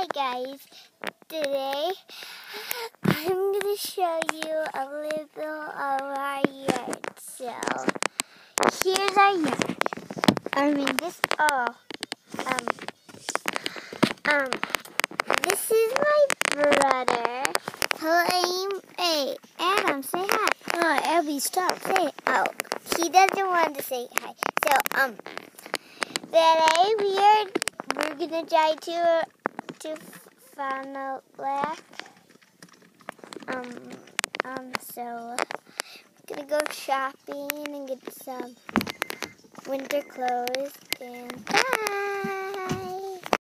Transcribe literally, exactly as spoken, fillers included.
Hi guys, today I'm going to show you a little of our yard. So, here's our yard. I mean this, oh, um, um, this is my brother. Hello, hey, Adam, say hi. Oh, Abby, stop, say, oh, he doesn't want to say hi. So, um, today we are, we're going to try to, to Fun Lake. Um, um, so we're gonna go shopping and get some winter clothes and bye.